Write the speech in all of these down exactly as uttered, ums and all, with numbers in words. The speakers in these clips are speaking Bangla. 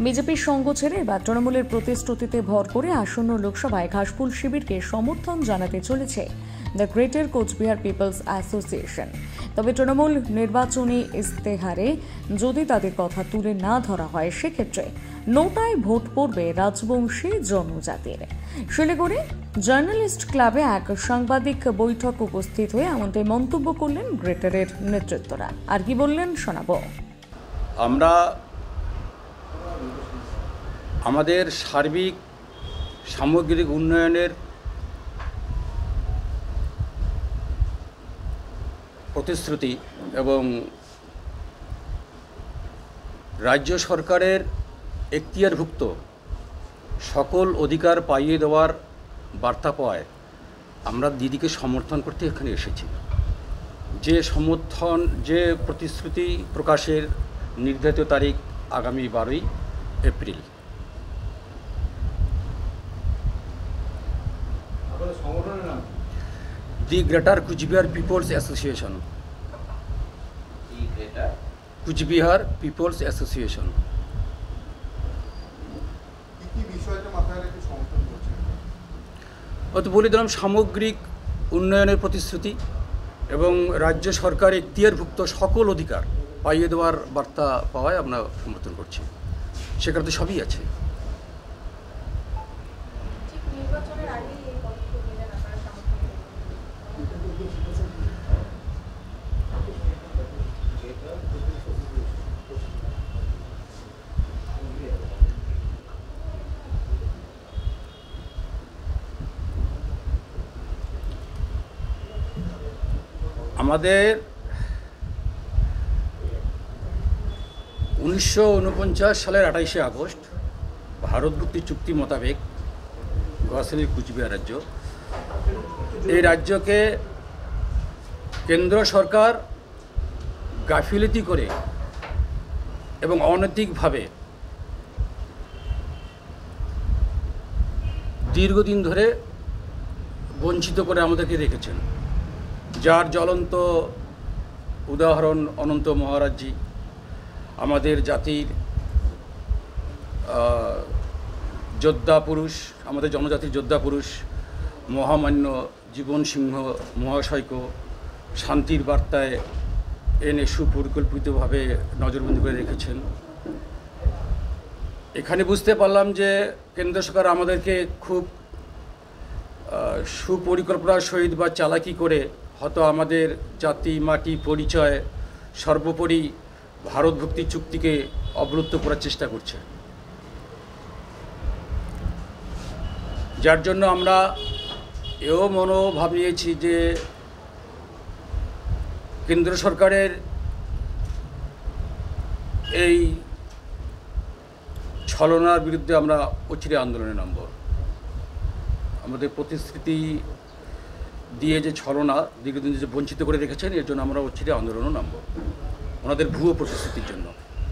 বিজেপির সঙ্গ ছেড়ে এবার তৃণমূলের প্রতিশ্রুতিতে ভর করে আসন্ন লোকসভায় ঘাসফুল শিবিরকে সমর্থন জানাতে চলেছে the greater Coochbehar peoples association. তবে তৃণমূল নির্বাচনী ইস্তেহারে যদি তাদের কথা তুলে না ধরা হয়, সেক্ষেত্রে নোটায় ভোট পড়বে রাজবংশী জনজাতির। শিলিগুড়ি জার্নালিস্ট ক্লাবে এক সাংবাদিক বৈঠক উপস্থিত হয়ে এমনটাই মন্তব্য করলেন গ্রেটারের নেতৃত্বরা। আর কি বললেন শোনাবো। আমরা আমাদের সার্বিক সামগ্রিক উন্নয়নের প্রতিশ্রুতি এবং রাজ্য সরকারের এখতিয়ারভুক্ত সকল অধিকার পাইয়ে দেওয়ার বার্তা পাওয়ায় আমরা দিদিকে সমর্থন করতে এখানে এসেছি। যে সমর্থন যে প্রতিশ্রুতি প্রকাশের নির্ধারিত তারিখ আগামী বারোই April. The greater Coochbehar peoples association. Coochbehar peoples association. অত বলে দিলাম সামগ্রিক উন্নয়নের প্রতিশ্রুতি এবং রাজ্য সরকার এখতিয়ারভুক্ত সকল অধিকার পাইয়ে দেওয়ার বার্তা পাওয়ায় আমরা সমর্থন করছি। সেখানে তো সবই আছে। আমাদের উনিশশো উনপঞ্চাশ সালের আঠাইশে আগস্ট ভারত মুক্তি চুক্তি মোতাবেক গড়াশালী কুচবিহার রাজ্য, এই রাজ্যকে কেন্দ্র সরকার গাফিলতি করে এবং অনৈতিকভাবে দীর্ঘদিন ধরে বঞ্চিত করে আমাদেরকে রেখেছেন। যার জ্বলন্ত উদাহরণ অনন্ত মহারাজজি, আমাদের জাতির যোদ্ধা পুরুষ, আমাদের জনজাতির যোদ্ধা পুরুষ মহামান্য জীবন সিংহ মহাশয়কে শান্তির বার্তায় এনে সুপরিকল্পিতভাবে নজরবন্দি করে রেখেছেন। এখানে বুঝতে পারলাম যে কেন্দ্র সরকার আমাদেরকে খুব সুপরিকল্পনার সহিত বা চালাকি করে হয়তো আমাদের জাতি মাটি পরিচয় সর্বোপরি ভারত মুক্তি চুক্তিকে অবরুদ্ধ করার চেষ্টা করছে। যার জন্য আমরা এও মনোভাব নিয়েছি যে কেন্দ্র সরকারের এই ছলনার বিরুদ্ধে আমরা অচিরে আন্দোলনে নামব। আমাদের প্রতিশ্রুতি দিয়ে যে ছলনা দীর্ঘদিন যে বঞ্চিত করে রেখেছেন, এর জন্য আমরা অচিরে আন্দোলনও নামব, ওনাদের ভুয়ো প্রতিশ্রুতির জন্য।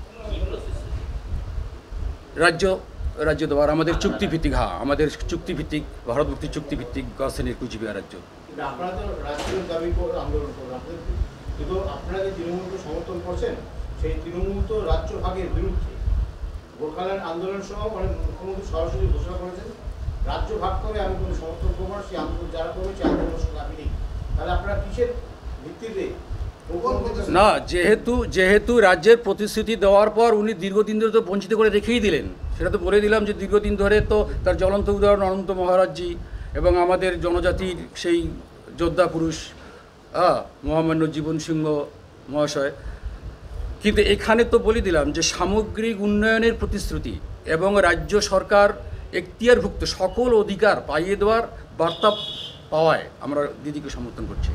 রাজ্য রাজ্য দেওয়ার আমাদের চুক্তিভিত্তিক, হ্যাঁ আমাদের চুক্তিভিত্তিক ভারত মুক্তি চুক্তিভিত্তিক গড়াশালী কুচবিহার রাজ্য। আপনারা তো রাজ্যের দাবি করে আন্দোলন করেন, কিন্তু আপনারা যে তৃণমূলকে সমর্থন করছেন, সেই তৃণমূল তো রাজ্য ভাগের বিরুদ্ধে। গোর্খাল্যান্ড আন্দোলন সহ অনেক মুখ্যমন্ত্রী সরাসরি ঘোষণা করেছেন রাজ্য ভাগ করে আমি কোনো সমর্থন করবো না, সেই আন্দোলন যারা করবে সেই আন্দোলনের সঙ্গে আমি নেই। তাহলে আপনারা কিসের ভিত্তিতে? না, যেহেতু যেহেতু রাজ্যের প্রতিশ্রুতি দেওয়ার পর উনি দীর্ঘদিন ধরে তো বঞ্চিত করে রেখেই দিলেন, সেটা তো বলে দিলাম যে দীর্ঘদিন ধরে তো তার জ্বলন্ত উদাহরণ অনন্ত মহারাজজি এবং আমাদের জনজাতির সেই যোদ্ধা পুরুষ হ্যাঁ মহামান্য জীবন সিংহ মহাশয়। কিন্তু এখানে তো বলে দিলাম যে সামগ্রিক উন্নয়নের প্রতিশ্রুতি এবং রাজ্য সরকার এখতিয়ারভুক্ত সকল অধিকার পাইয়ে দেওয়ার বার্তা পাওয়ায় আমরা দিদিকে সমর্থন করছি।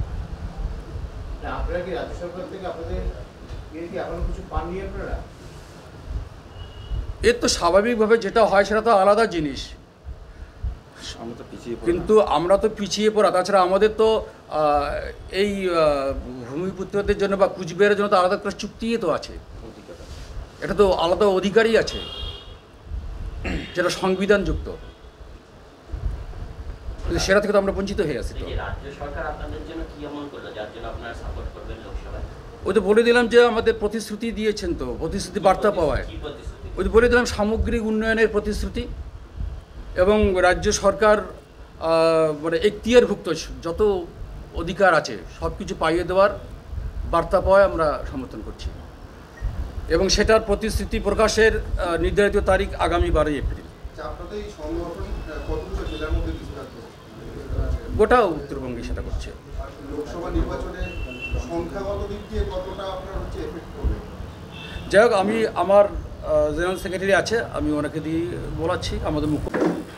এর তো স্বাভাবিকভাবে যেটা হয় সেটা তো আলাদা জিনিস, কিন্তু আমরা তো পিছিয়ে পড়া। তাছাড়া আমাদের তো এই ভূমিপুত্রদের জন্য বা কুচবিহারের জন্য তো আলাদা একটা চুক্তি তো আছে, এটা তো আলাদা অধিকারই আছে যেটা সংবিধানযুক্ত। সেটা থেকে তো আমরা বঞ্চিত হয়ে আছি। তো ওই তো বলে দিলাম যে আমাদের প্রতিশ্রুতি দিয়েছেন, তো প্রতিশ্রুতি বার্তা পাওয়ায় ওই যে বলে দিলাম সামগ্রিক উন্নয়নের প্রতিশ্রুতি এবং রাজ্য সরকার মানে এখতিয়ারভুক্ত যত অধিকার আছে সব কিছু পাইয়ে দেওয়ার বার্তা পাওয়ায় আমরা সমর্থন করছি এবং সেটার প্রতিশ্রুতি প্রকাশের নির্ধারিত তারিখ আগামী বারোই এপ্রিল। গোটা উত্তরবঙ্গে সেটা করছে। যাই হোক, আমি আমার জেনারেল সেক্রেটারি আছে, আমি ওনাকে দিয়ে বলাচ্ছি। আমাদের মুখ্য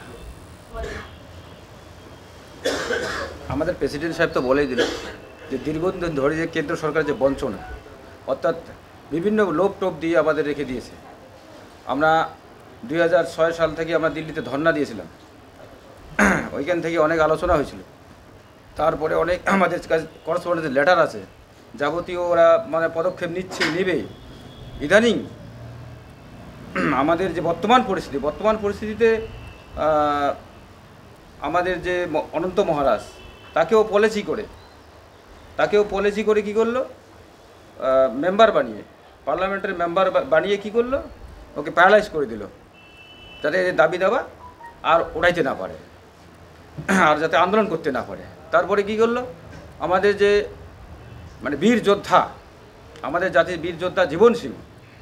আমাদের প্রেসিডেন্ট সাহেব তো বলেই দিল যে দীর্ঘদিন ধরে যে কেন্দ্র সরকার যে বঞ্চনা, অর্থাৎ বিভিন্ন লোভ টোপ দিয়ে আমাদের রেখে দিয়েছে। আমরা দুই হাজার ছয় সাল থেকে আমরা দিল্লিতে ধর্ণা দিয়েছিলাম, ওইখান থেকে অনেক আলোচনা হয়েছিল। তারপরে অনেক আমাদের কাছে করসপন্ডেন্সের লেটার আছে, যাবতীয় ওরা মানে পদক্ষেপ নিচ্ছে নেবে। ইদানিং আমাদের যে বর্তমান পরিস্থিতি বর্তমান পরিস্থিতিতে আমাদের যে অনন্ত মহারাজ তাকেও পলিসি করে তাকেও পলিসি করে কী করলো, মেম্বার বানিয়ে পার্লামেন্টের মেম্বার বানিয়ে কী করলো, ওকে প্যারালাইজ করে দিল, যাতে দাবি দাবা আর ওড়াইতে না পারে আর যাতে আন্দোলন করতে না পারে। তারপরে কী করলো, আমাদের যে মানে বীর যোদ্ধা, আমাদের জাতির বীর যোদ্ধা জীবন সিং,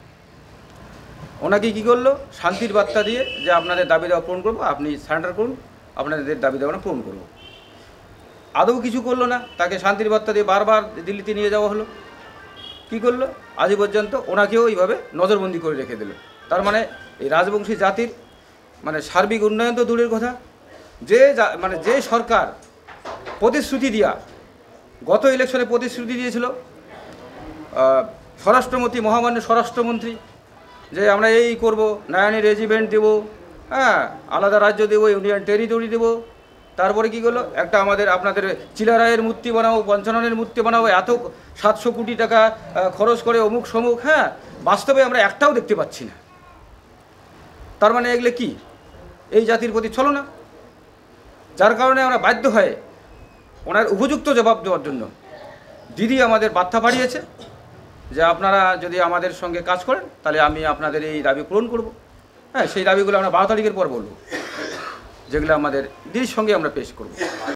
ওনাকে কী করলো, শান্তির বার্তা দিয়ে যে আপনাদের দাবি দাবা পূরণ করবো, আপনি সারেন্ডার করুন, আপনাদের দাবি দাবা পূরণ করবো। আদৌ কিছু করলো না, তাকে শান্তির বার্তা দিয়ে বারবার দিল্লিতে নিয়ে যাওয়া হলো। কী করলো, আজ পর্যন্ত ওনাকেও এইভাবে নজরবন্দি করে রেখে দিল। তার মানে এই রাজবংশী জাতির মানে সার্বিক উন্নয়ন তো দূরের কথা, যে মানে যে সরকার প্রতিশ্রুতি দিয়া গত ইলেকশনে প্রতিশ্রুতি দিয়েছিল স্বরাষ্ট্রমন্ত্রী, মহামান্য স্বরাষ্ট্রমন্ত্রী, যে আমরা এই করব, নয়ানি রেজিমেন্ট দেবো, হ্যাঁ আলাদা রাজ্য দেবো, ইউনিয়ন টেরিটরি দেবো। তারপরে কী করলো, একটা আমাদের আপনাদের চিলারায়ের মূর্তি বানাবো, পঞ্চাননের মূর্তি বানাবো, এত সাতশো কোটি টাকা খরচ করে অমুক সমুক, হ্যাঁ বাস্তবে আমরা একটাও দেখতে পাচ্ছি না। তার মানে এগুলো কি এই জাতির প্রতি চলো না, যার কারণে আমরা বাধ্য হয়ে ওনার উপযুক্ত জবাব দেওয়ার জন্য দিদি আমাদের বার্তা পাঠিয়েছে যে আপনারা যদি আমাদের সঙ্গে কাজ করেন তাহলে আমি আপনাদের এই দাবি পূরণ করব। হ্যাঁ, সেই দাবিগুলো আমরা বারো তারিখের পর বলবো, যেগুলো আমাদের দিদির সঙ্গে আমরা পেশ করব।